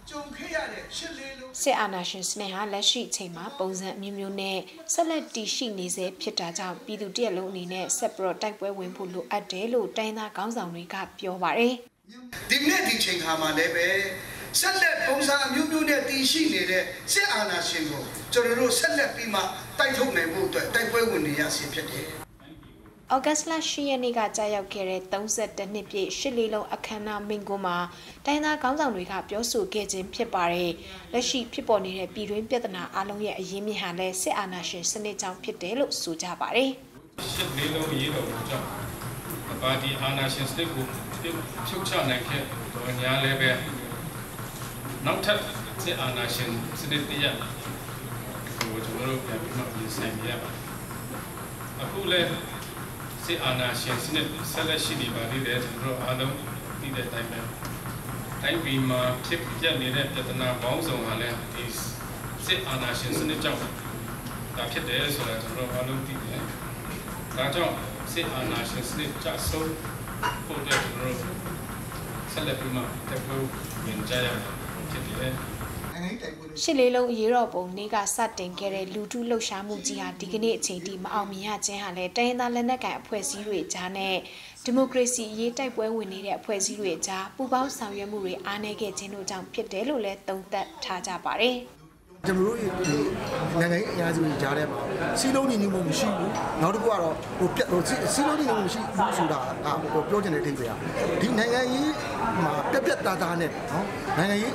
စစ်အာဏာရှင်စနစ်ဟာလက်ရှိအချိန်မှာပုံစံအမျိုးမျိုးနဲ့ဆက်လက်တည်ရှိနေစေဖြစ်တာကြောင့်ပြည်သူတရက်လုံးအနေနဲ့ဆက်ပြီးတော့တိုက်ပွဲဝင်ဖို့လိုအပ်တယ်လို့တိုင်းသားခေါင်းဆောင်တွေကပြောပါတယ်ဒီနေ့ဒီချိန်ခါမှာလည်းပဲဆက်လက်ပုံစံအမျိုးမျိုးနဲ့တည်ရှိနေတဲ့စစ်အာဏာရှင်ကိုကျွန်တော်တို့ဆက်လက်ပြီးမှတိုက်ထုတ်နိုင်ဖို့အတွက်တိုက်ပွဲဝင်နေရစီဖြစ်တယ်ဩဂတ်စ်လ10ရက်နေ့ကကြာရောက်ခဲ့တဲ့32နှစ်ပြည့်ရှစ်လေးလုံးအခမ်းအနားမိန့်ခွန်းမှာတိုင်းသားခေါင်းဆောင်တွေကပြောဆိုခဲ့ခြင်းဖြစ်ပါတယ်။လက်ရှိဖြစ်ပေါ်နေတဲ့ပြည်တွင်းပြဿနာအလုံးရဲ့အရင်းမြစ်ဟာလည်းစစ်အာဏာရှင်စနစ်ကြောင့်ဖြစ်တယ်လို့ဆိုကြပါတယ်။ရှစ်လေးလုံးရေးတော်ကြောင့်ပါတီအာဏာရှင်စနစ်ကိုဖြုတ်ချနိုင်ခဲ့တော်ညာလည်းပဲနောက်ထပ်စစ်အာဏာရှင်စနစ်တရက်ကိုကျွန်တော်တို့ပြန်ပြီးမှပြင်ဆင်ရပါတယ်။အခုလည်းစစ်အာဏာရှင်စနစ်ဆက်လက်ရှိနေပါသေးတယ်ကျွန်တော်အားလုံးသိတဲ့အတိုင်းပဲတိုင်းပြည်မှာဖြစ်ပျက်နေတဲ့ပြဿနာပေါင်းစုံဟာလည်းဒီစစ်အာဏာရှင်စနစ်ကြောင့်ဒါဖြစ်တယ်ဆိုတာကျွန်တော်အားလုံးသိတယ်ဒါကြောင့်စစ်အာဏာရှင်စနစ်ကျဆုံးဖို့တဲ့ကျွန်တော်ဆက်လက်ပြီးမှတက်ဖို့ဝင်ကြရမှာဖြစ်တယ်ရှစ်လေးလုံးရေးတော်ပုံနေ့ကစတင်ခဲ့တဲ့လူထုလှုပ်ရှားမှုကြီးဟာဒီကနေ့အချိန်ထိမအောင်မြင်ရခြင်းဟာလည်းတိုင်းရင်းသားလက်နက်ကိုင်အဖွဲ့အစည်းတွေကြားနဲ့ဒီမိုကရေစီအရေးတိုက်ပွဲဝင်နေတဲ့အဖွဲ့အစည်းတွေကြားပူးပေါင်းဆောင်ရွက်မှုတွေအားနည်းခဲ့ခြင်းတို့ကြောင့်ဖြစ်တယ်လို့လည်းသုံးသပ်ထားကြပါတယ်ကျွန်တော်တို့နိုင်ငံရေးအင်အားစုတွေကြားထဲမှာစီးလုံးညီညွတ်မှုမရှိဘူးနောက်တစ်ခုကတော့စီးလုံးညီညွတ်မှုမရှိဘူးဆိုတာကပြောချင်တဲ့အဓိပ္ပာယ်ဒီနိုင်ငံရေးမှာပြတ်သားနဲ့နော်နိုင်ငံရေး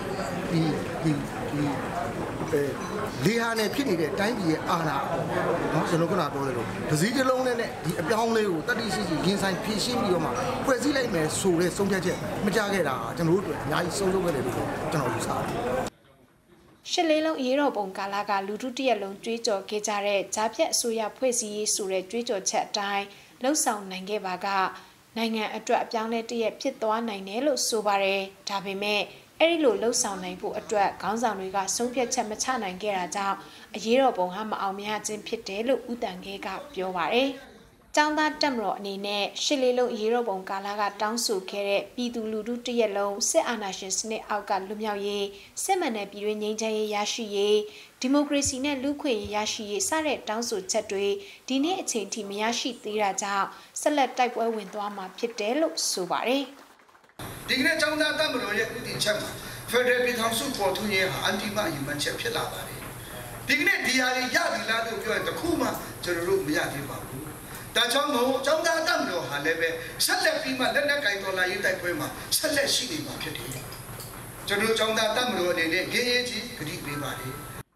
လေဟာနဲ့ဖြစ်နေတဲ့တိုင်းပြည်ရဲ့အာဏာနော်ကျွန်တော်ကပြောတယ်လို့ဒစည်းတစ်လုံးနဲ့ဒီအပြောင်းလေးကိုတတိရှိရှိရင်ဆိုင်ဖြည့်ရှင်းပြီးတော့မှဖွဲ့စည်းလိုက်မယ်ဆိုတဲ့ဆုံးဖြတ်ချက်မကြခဲ့တာကျွန်တော်တို့အတွက်အများကြီးဆုံးရှုံးခဲ့တယ်လို့ကျွန်တော်ယူဆတယ်ရှစ်လေးလုံးရေးတော်ပုံကာလကလူထုတရက်လုံးကြွေးကြော်ခဲ့ကြတဲ့ဂျာဖြတ်အစိုးရဖွဲ့စည်းရေးဆိုတဲ့ကြွေးကြော်ချက်အတိုင်းလှုပ်ဆောင်နိုင်ခဲ့ပါကနိုင်ငံအတွက်အပြောင်းလဲတရက်ဖြစ်သွားနိုင်တယ်လို့ဆိုပါတယ်ဒါပေမဲ့အဲ့ဒီလိုလှုပ်ဆောင်နိုင်ဖို့အတွက်ခေါင်းဆောင်တွေကဆုံးဖြတ်ချက်မချနိုင်ခဲ့တာကြောင့်အရေးတော်ပုံဟာမအောင်မြင်ခြင်းဖြစ်တယ်လို့ဦးတန်ခဲကပြောပါတယ်။ကျောင်းသားတက်မတော်အနေနဲ့ရှစ်လေးလုံးအရေးတော်ပုံကာလကတောင်းဆိုခဲ့တဲ့ပြည်သူလူထုတရက်လုံးစစ်အာဏာရှင်စနစ်အောက်ကလွတ်မြောက်ရေးစစ်မှန်တဲ့ပြည်တွင်းငြိမ်းချမ်းရေးရရှိရေးဒီမိုကရေစီနဲ့လူ့ခွင့်ရေးရရှိရေးစတဲ့တောင်းဆိုချက်တွေဒီနေ့အချိန်ထိမရရှိသေးတာကြောင့်ဆက်လက်တိုက်ပွဲဝင်သွားမှာဖြစ်တယ်လို့ဆိုပါတယ်။ဒီကနေ့ကျောင်းသားတက်မတော်ရဲ့ဥတီချက်မှာဖက်ဒရယ်ပြည်ထောင်စုပေါ်ထွန်းရေးဟာအန်တီမယူမှန်ချက်ဖြစ်လာပါတယ်ဒီကနေ့ဒီဟာတွေရပြီလားလို့ပြောရင်တခုမှကျွန်တော်တို့မရသေးပါဘူးဒါကြောင့်မို့ကျောင်းသားတက်မတော်ဟာလည်းပဲဆက်လက်ပြီးမှလက်နက်ကင်တော်လာရေးတိုက်ပွဲမှာဆက်လက်ရှိနေမှာဖြစ်တယ်ကျွန်တော်ကျောင်းသားတက်မတော်အနေနဲ့ရေးရေးကြီးဂရုပေးပါတယ်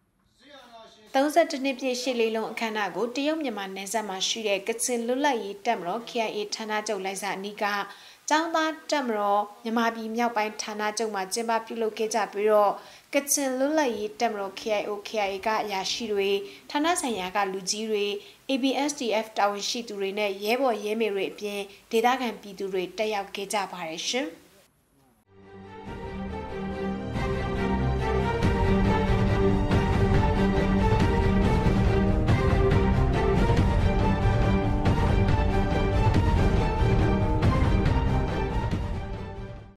32နှစ်ပြည့်ရှစ်လေးလုံးအခမ်းအနားကိုတရုတ်မြန်မာနယ်စပ်မှာရှိတဲ့ကချင်လွတ်လပ်ရေးတပ်မတော် KIA ဌာနချုပ်လိုက်စာအနီးကကျောင်းသားတပ်မတော်မြန်မာပြည်မြောက်ပိုင်းဌာနချုပ်မှာကျင်းပပြုလုပ်ခဲ့ကြပြီးတော့ကချင်လွတ်လပ်ရေးတပ်မတော် KIA ကအရာရှိတွေဌာနဆိုင်ရာကလူကြီးတွေ ABSDF တာဝန်ရှိသူတွေနဲ့ရဲဘော်ရဲမေတွေအပြင်ဒေသခံပြည်သူတွေတက်ရောက်ခဲ့ကြပါတယ်ရှင်။